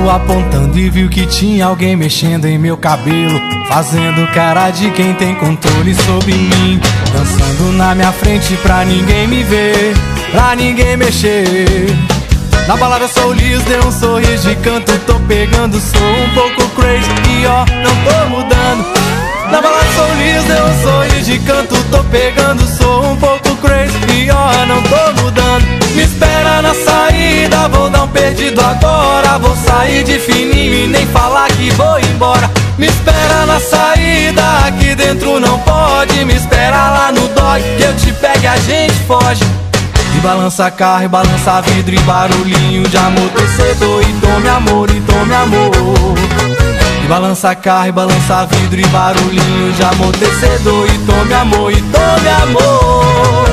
lado apontando e viu que tinha alguém mexendo em meu cabelo, fazendo cara de quem tem controle sobre mim, dançando na minha frente pra ninguém me ver, pra ninguém mexer. Na balada sou liso, dei um sorriso de canto, tô pegando, sou um pouco crazy e ó, não tô mudando. Na balada sou liso, dei um sorriso de canto, tô pegando, sou um pouco crazy e ó, não tô mudando. Me espera na saída, vou dar um perdido agora, vou sair de fininho e nem falar que vou embora. Me espera na saída, aqui dentro não pode, me espera lá no dog, que eu te pego e a gente foge. E balança carro, e balança vidro, e barulhinho de amortecedor, e tome amor, e tome amor. E balança carro, e balança vidro, e barulhinho de amortecedor, e tome amor, e tome amor.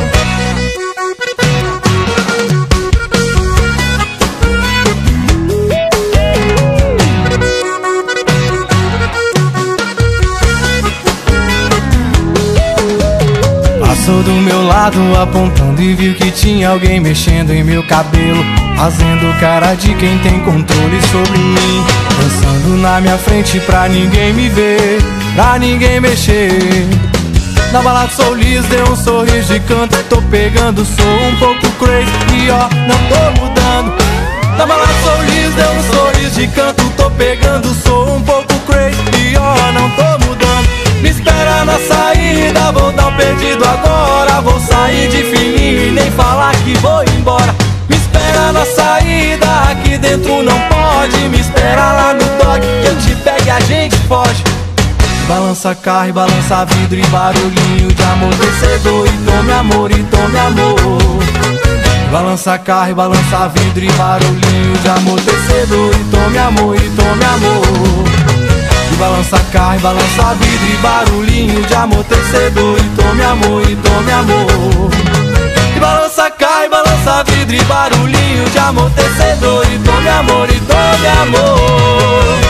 Passou do meu lado apontando e viu que tinha alguém mexendo em meu cabelo, fazendo cara de quem tem controle sobre mim, dançando na minha frente pra ninguém me ver, pra ninguém mexer. Na balada sou liso, dei um sorriso de canto, tô pegando, sou um pouco crazy e ó, não tô mudando. Na balada sou liso, dei um sorriso de canto, tô pegando, sou um pouco crazy e ó, não tô mudando. Me espera na saída, vou dar um perdido agora, vou sair de fininho e nem falar que vou embora. Me espera na saída, aqui dentro não pode, me espera lá no dog, que eu te pego e a gente foge. Balança carro, e balança vidro, e barulhinho de amortecedor, e tome amor, e tome amor. Balança carro, e balança vidro, e barulhinho de amortecedor, e tome amor, e tome amor. E balança carro, e balança vidro, e barulhinho de amortecedor, e tome amor, e tome amor. E balança carro, e balança vidro, e barulhinho de amortecedor, e tome amor, e tome amor.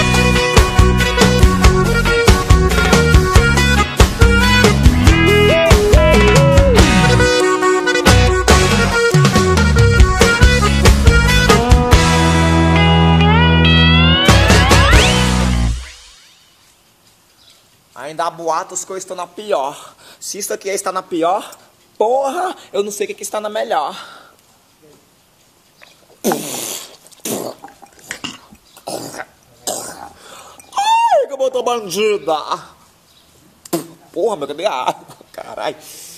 Ainda há boatos que eu estou na pior. Se isso aqui está na pior, porra, eu não sei o que está na melhor. Ai, que eu tô bandida. Porra, meu, cadê a água? Caralho.